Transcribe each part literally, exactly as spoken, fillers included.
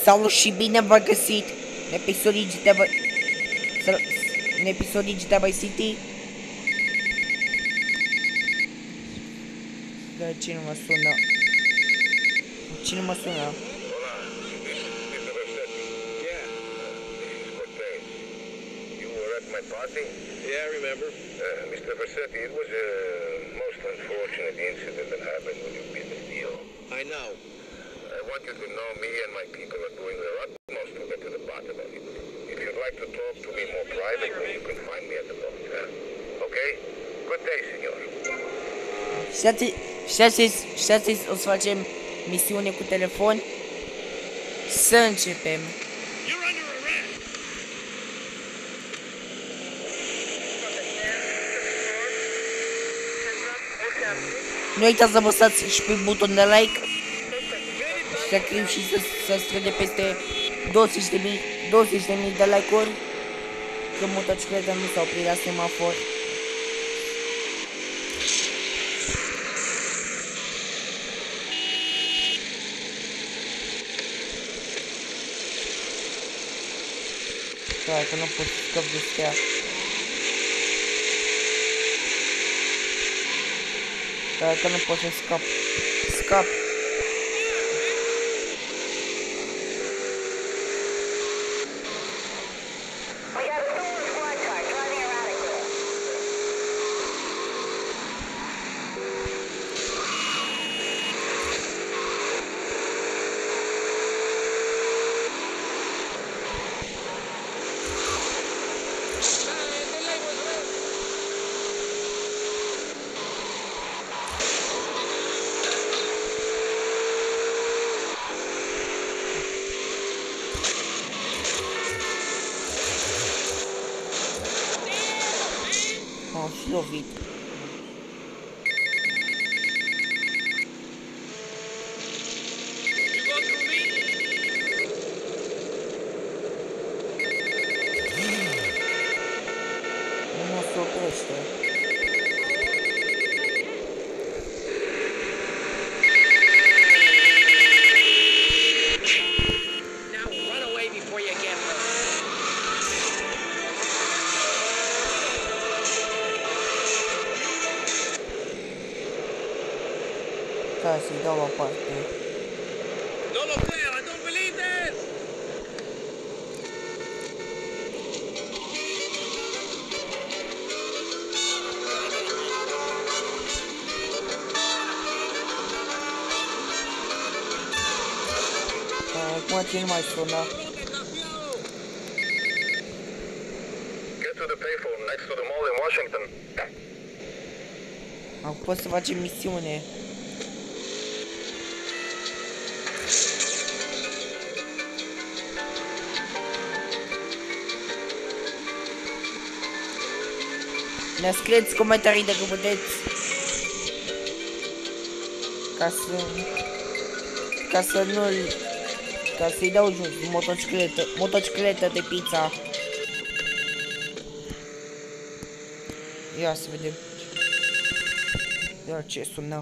Salut și bine v-am găsit în episodul G T A în episodul G T A Vice City. Dar cine mă sună? Cine mă sună? Yeah, I remember. Uh, Mister Versetti, it was a most unfortunate incident that happened with your business deal. I know. I want you to know me and my people are doing their utmost to get to the bottom of it. If you'd like to talk to me more privately, you can find me at the boat, huh? Okay? Good day, senor. Și astăzi, și astăzi o să facem misiune cu telefon. Să începem. Nu uitați să apăsați și pe butonul de like și să scriu și să, să strâne peste douăzeci de mii, douăzeci de mii de like-uri, că motocicleta nu s-a oprit la semafor. Da, că nu pot să scap de stea. Da, că nu pot să scap. Scap. M-am și lovit. Nu se oprește. Da, să-i dau la parte. No lo creo, I don't believe this! Acum cine mai sună? Get to the payphone next to the mall in Washington. Acum pot să facem misiune. Ne scrieți comentarii dacă puteți, ca să ca să nu ca să-i dau jos motocicletă, motocicletă de pizza. Ia să vedem. Ia ce sună.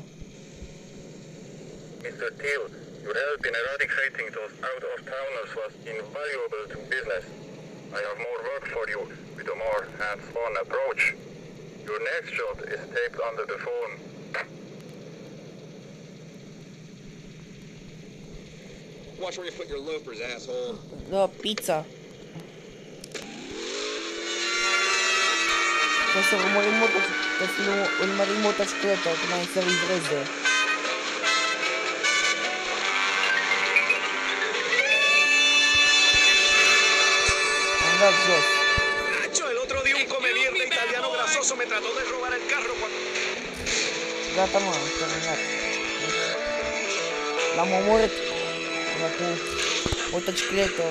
Mister Thiel, your help in eradicating those out-of-towners was invaluable to business. I have more work for you with a more hands-on approach. Your next job is taped under the phone. Watch where you put your loafers, asshole. Da, pizza. Trebuie să urmărim motocicleta, trebuie să urmărim motocicleta, că mai să livreze. Am dat jos. Nacho, el otro día un come mierda italiano grasoso me trató de robar el carro cuando... Gata, mă, am terminat. L-am omorât. Acum, motocicletă.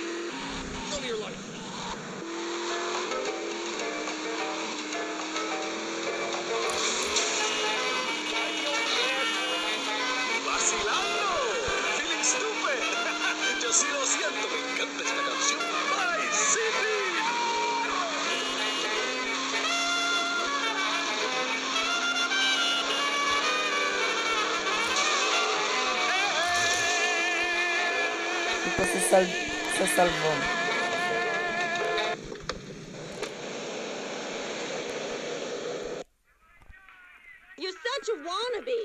¡Vacilando! ¡Feeling stupid! Yo sí lo siento, me encanta esta canción. ¡Vice City! Cred că o să, sal să salvăm. You're such a wannabe.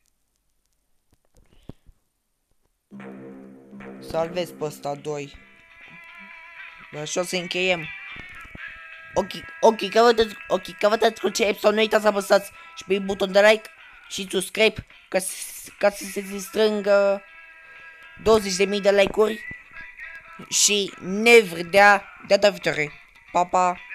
Salvez pe ăsta doi. Așa o să încheiem. Ok, ok, căutați, ok, căutați cu ce episod, nu uitați să apăsați și pe buton de like și subscribe ca, ca să se strângă douăzeci de mii de like-uri și ne vedea data viitoare. Pa, pa!